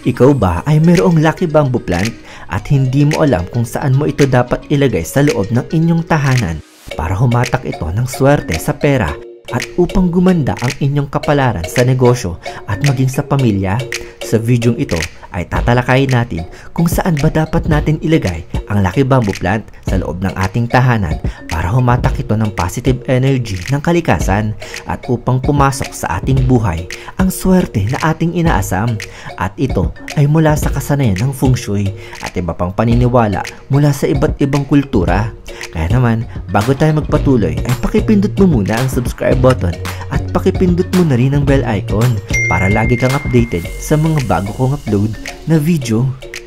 Ikaw ba ay mayroong lucky bamboo plant at hindi mo alam kung saan mo ito dapat ilagay sa loob ng inyong tahanan para humatak ito ng swerte sa pera at upang gumanda ang inyong kapalaran sa negosyo at maging sa pamilya? Sa videong ito ay tatalakayin natin kung saan ba dapat natin ilagay ang lucky bamboo plant sa loob ng ating tahanan para humatak ito ng positive energy ng kalikasan at upang pumasok sa ating buhay ang swerte na ating inaasam. At ito ay mula sa kasanayan ng feng shui at iba pang paniniwala mula sa iba't ibang kultura. Kaya naman, bago tayo magpatuloy ay pakipindot mo muna ang subscribe button at pakipindot mo na rin ang bell icon para lagi kang updated sa mga bago kong upload na video.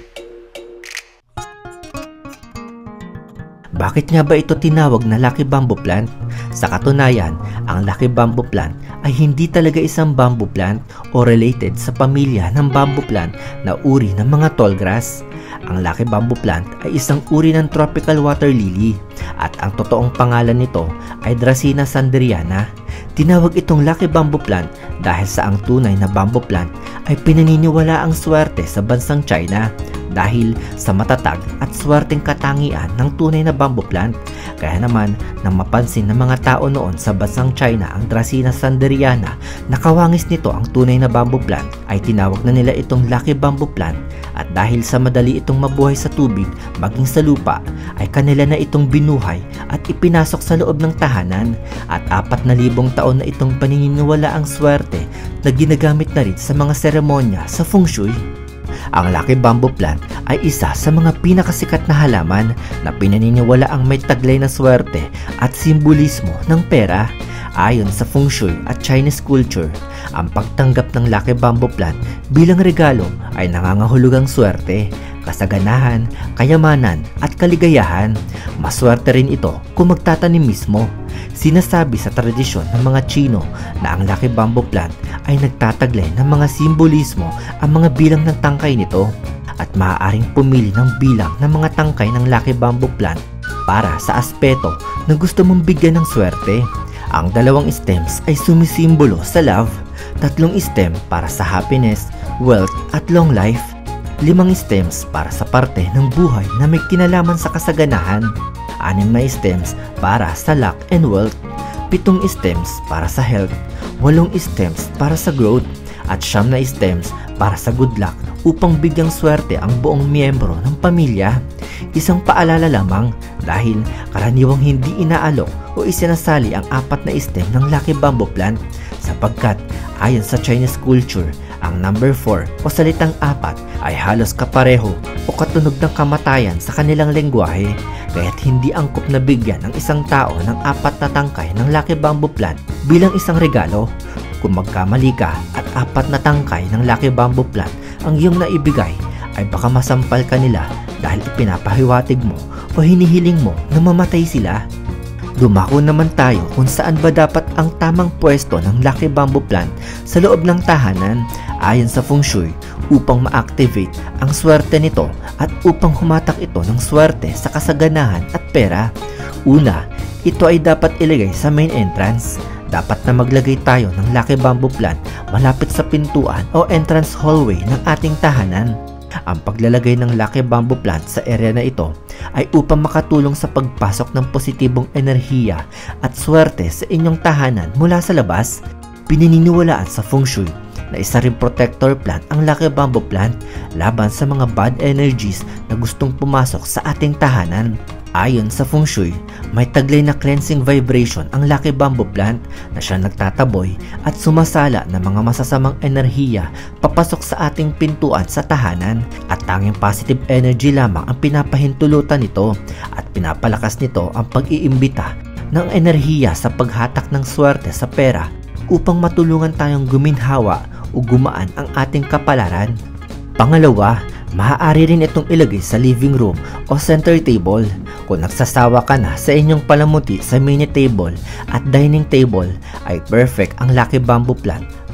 Bakit nga ba ito tinawag na lucky bamboo plant? Sa katunayan, ang lucky bamboo plant ay hindi talaga isang bamboo plant o related sa pamilya ng bamboo plant na uri ng mga tall grass. Ang lucky bamboo plant ay isang uri ng tropical water lily at ang totoong pangalan nito ay Dracaena sanderiana. Tinawag itong lucky bamboo plant dahil sa ang tunay na bamboo plant ay pinaniniwala ang swerte sa bansang China dahil sa matatag at swerteng katangian ng tunay na bamboo plant. Kaya naman, nang mapansin ng mga tao noon sa bansang China ang Dracaena sanderiana na kawangis nito ang tunay na bamboo plant, ay tinawag na nila itong lucky bamboo plant. At dahil sa madali itong mabuhay sa tubig maging sa lupa, ay kanila na itong binuhay at ipinasok sa loob ng tahanan. At 4,000 taon na itong paniniwala ang swerte na ginagamit na rin sa mga seremonya sa feng shui. Ang lucky bamboo plant ay isa sa mga pinakasikat na halaman na pinaniniwala ang may taglay na swerte at simbolismo ng pera. Ayon sa feng shui at Chinese culture, ang pagtanggap ng lucky bamboo plant bilang regalo ay nangangahulugang swerte, kasaganahan, kayamanan at kaligayahan. Maswerte rin ito kung magtatanim mismo. Sinasabi sa tradisyon ng mga Chino na ang lucky bamboo plant ay nagtataglay ng mga simbolismo ang mga bilang ng tangkay nito at maaaring pumili ng bilang ng mga tangkay ng lucky bamboo plant para sa aspeto na gusto mong bigyan ng swerte. Ang 2 stems ay sumisimbolo sa love, 3 stem para sa happiness, wealth at long life, 5 stems para sa parte ng buhay na may kinalaman sa kasaganahan, 6 na stems para sa luck and wealth, 7 stems para sa health, 8 stems para sa growth, at 9 na stems para sa good luck upang bigyang swerte ang buong miyembro ng pamilya. Isang paalala lamang dahil karaniwang hindi inaalok o isinasali ang 4 na stem ng lucky bamboo plant sapagkat ayon sa Chinese culture, ang number 4 o salitang 4 ay halos kapareho o katunog ng kamatayan sa kanilang lengguwahe, kaya't hindi angkop na bigyan ng isang tao ng 4 na tangkay ng lucky bamboo plant bilang isang regalo. Kung magkamali ka at 4 na tangkay ng lucky bamboo plant ang iyong naibigay, ay baka masampal ka nila dahil ipinapahiwatig mo o hinihiling mo na mamatay sila. Dumako naman tayo kung saan ba dapat ang tamang pwesto ng lucky bamboo plant sa loob ng tahanan ayon sa feng shui upang ma-activate ang swerte nito at upang humatak ito ng swerte sa kasaganahan at pera. Una, ito ay dapat ilagay sa main entrance. Dapat na maglagay tayo ng lucky bamboo plant malapit sa pintuan o entrance hallway ng ating tahanan. Ang paglalagay ng lucky bamboo plant sa area na ito ay upang makatulong sa pagpasok ng positibong enerhiya at swerte sa inyong tahanan mula sa labas. Pinaniniwalaan sa feng shui na isa ring protector plant ang lucky bamboo plant laban sa mga bad energies na gustong pumasok sa ating tahanan. Ayon sa feng shui, may taglay na cleansing vibration ang lucky bamboo plant na siya nagtataboy at sumasala ng mga masasamang enerhiya papasok sa ating pintuan sa tahanan, at tanging positive energy lamang ang pinapahintulutan nito at pinapalakas nito ang pag-iimbita ng enerhiya sa paghatak ng swerte sa pera upang matulungan tayong guminhawa o gumaan ang ating kapalaran. Pangalawa, maaari rin itong ilagay sa living room o center table. Kung nagsasawa ka na sa inyong palamuti sa mini table at dining table, ay perfect ang lucky bamboo plant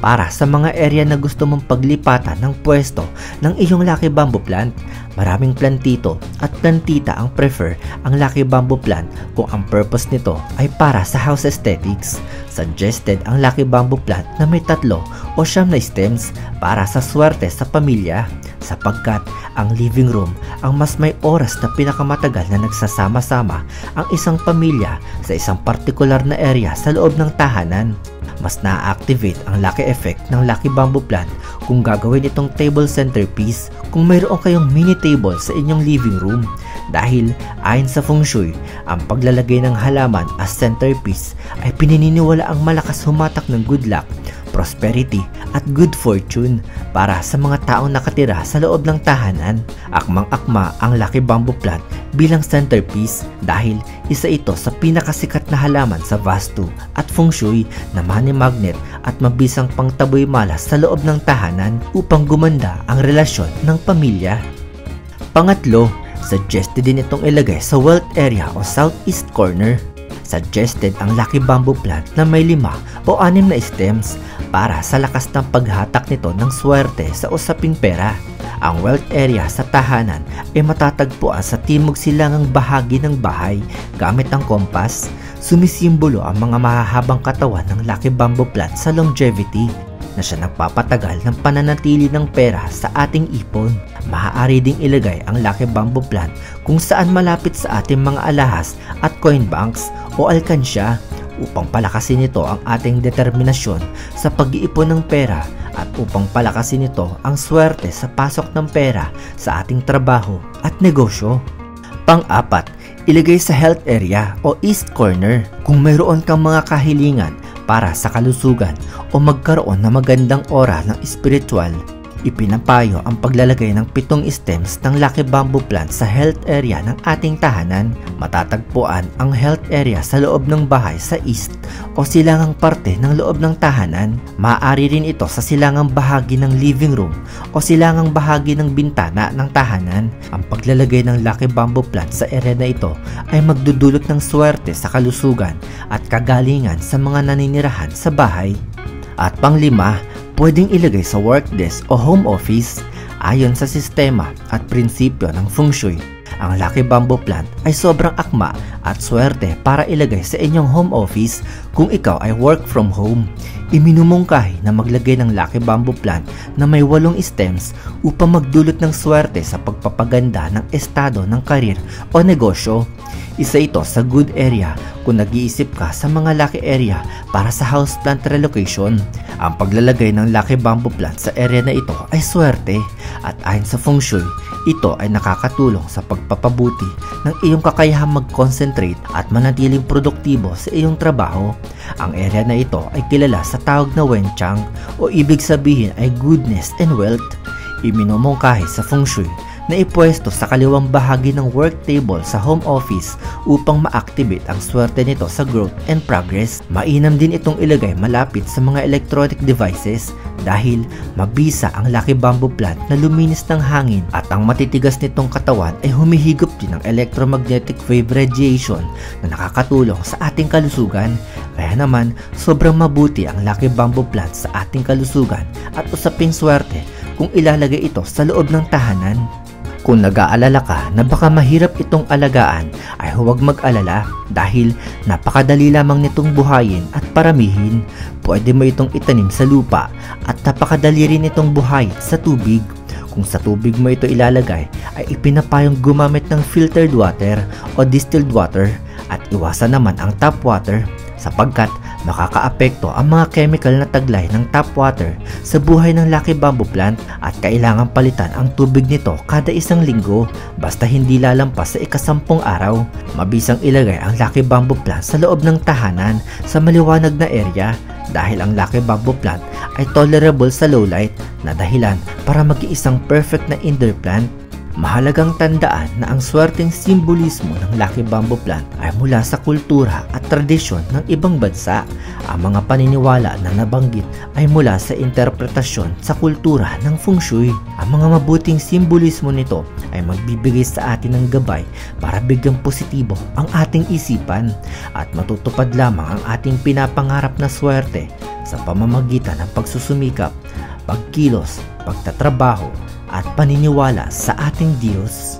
para sa mga area na gusto mong paglipatan ng pwesto ng iyong Lucky Bamboo Plant. Maraming plantito at plantita ang prefer ang Lucky Bamboo Plant kung ang purpose nito ay para sa house aesthetics. Suggested ang Lucky Bamboo Plant na may 3 o 9 na stems para sa swerte sa pamilya, sapagkat ang living room ang mas may oras na pinakamatagal na nagsasama-sama ang isang pamilya sa isang partikular na area sa loob ng tahanan. Mas na-activate ang lucky effect ng Lucky Bamboo Plant kung gagawin itong table centerpiece kung mayroon kayong mini table sa inyong living room, dahil ayon sa Feng Shui, ang paglalagay ng halaman as centerpiece ay pinaniniwala ang malakas humatak ng good luck, prosperity at good fortune para sa mga taong nakatira sa loob ng tahanan. Akmang-akma ang Lucky Bamboo Plant bilang centerpiece dahil isa ito sa pinakasikat na halaman sa Vastu at Feng Shui na money magnet at mabisang pangtaboy malas sa loob ng tahanan upang gumanda ang relasyon ng pamilya. Pangatlo, suggested din itong ilagay sa wealth area o southeast corner. Suggested ang Lucky Bamboo Plant na may 5 o 6 na stems para sa lakas ng paghatak nito ng swerte sa usaping pera. Ang wealth area sa tahanan ay matatagpuan sa timog silangang bahagi ng bahay. Gamit ang kompas, sumisimbolo ang mga mahahabang katawan ng Lucky Bamboo Plant sa longevity na siya nagpapatagal ng pananatili ng pera sa ating ipon. Maaari ding ilagay ang Lucky Bamboo Plant kung saan malapit sa ating mga alahas at coin banks o alkansya upang palakasin nito ang ating determinasyon sa pag-iipon ng pera at upang palakasin nito ang swerte sa pasok ng pera sa ating trabaho at negosyo. Pang-apat, ilagay sa health area o east corner kung mayroon kang mga kahilingan para sa kalusugan o magkaroon ng magandang aura ng spiritual. Ipinapayo ang paglalagay ng 7 stems ng Lucky Bamboo Plant sa health area ng ating tahanan. Matatagpuan ang health area sa loob ng bahay sa east o silangang parte ng loob ng tahanan. Maaari rin ito sa silangang bahagi ng living room o silangang bahagi ng bintana ng tahanan. Ang paglalagay ng Lucky Bamboo Plant sa area na ito ay magdudulot ng swerte sa kalusugan at kagalingan sa mga naninirahan sa bahay. At pang-5, pwedeng ilagay sa work desk o home office. Ayon sa sistema at prinsipyo ng Feng Shui, ang Lucky Bamboo Plant ay sobrang akma at swerte para ilagay sa inyong home office kung ikaw ay work from home. Iminumungkahi na maglagay ng Lucky Bamboo Plant na may 8 stems upang magdulot ng swerte sa pagpapaganda ng estado ng karir o negosyo. Isa ito sa good area kung nag-iisip ka sa mga lucky area para sa houseplant relocation. Ang paglalagay ng Lucky Bamboo Plant sa area na ito ay swerte at ayon sa Feng Shui, ito ay nakakatulong sa pagpapabuti ng iyong kakayahang mag-concentrate at manatiling produktibo sa iyong trabaho. Ang area na ito ay kilala sa tawag na Wenchang o ibig sabihin ay goodness and wealth. Iminumungkahi sa Feng Shui na ipwesto sa kaliwang bahagi ng work table sa home office upang ma-activate ang swerte nito sa growth and progress. Mainam din itong ilagay malapit sa mga electronic devices dahil mabisa ang Lucky Bamboo Plant na luminis ng hangin at ang matitigas nitong katawan ay humihigop din ng electromagnetic wave radiation na nakakatulong sa ating kalusugan. Kaya naman, sobrang mabuti ang Lucky Bamboo Plant sa ating kalusugan at usaping swerte kung ilalagay ito sa loob ng tahanan. Kung nag-aalala ka na baka mahirap itong alagaan, ay huwag mag-alala dahil napakadali lamang nitong buhayin at paramihin. Pwede mo itong itanim sa lupa at napakadali rin itong buhayin sa tubig. Kung sa tubig mo ito ilalagay, ay ipinapayong gumamit ng filtered water o distilled water at iwasan naman ang tap water sapagkat makakaapekto ang mga chemical na taglay ng tap water sa buhay ng Lucky Bamboo Plant at kailangan palitan ang tubig nito kada 1 linggo basta hindi lalampas sa ika-10 araw. Mabisang ilagay ang Lucky Bamboo Plant sa loob ng tahanan sa maliwanag na area dahil ang Lucky Bamboo Plant ay tolerable sa low light na dahilan para mag-iisang perfect na indoor plant. Mahalagang tandaan na ang swerteng simbolismo ng Lucky Bamboo Plant ay mula sa kultura at tradisyon ng ibang bansa. Ang mga paniniwala na nabanggit ay mula sa interpretasyon sa kultura ng Feng Shui. Ang mga mabuting simbolismo nito ay magbibigay sa atin ng gabay para bigyang positibo ang ating isipan at matutupad lamang ang ating pinapangarap na swerte sa pamamagitan ng pagsusumikap, pagkilos, pagtatrabaho, at paniniwala sa ating Diyos.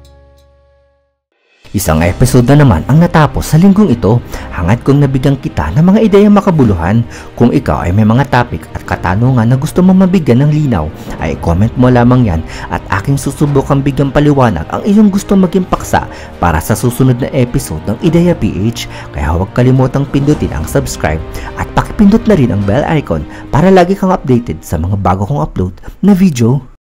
Isang episode na naman ang natapos sa linggong ito. Hangad kong nabigyan kita ng mga ideyang makabuluhan. Kung ikaw ay may mga topic at katanungan na gusto mong mabigyan ng linaw, ay comment mo lamang yan at aking susubukang bigyan paliwanag ang iyong gusto maging paksa para sa susunod na episode ng Ideya PH. Kaya huwag kalimutang pindutin ang subscribe at pakipindot na rin ang bell icon para lagi kang updated sa mga bago kong upload na video.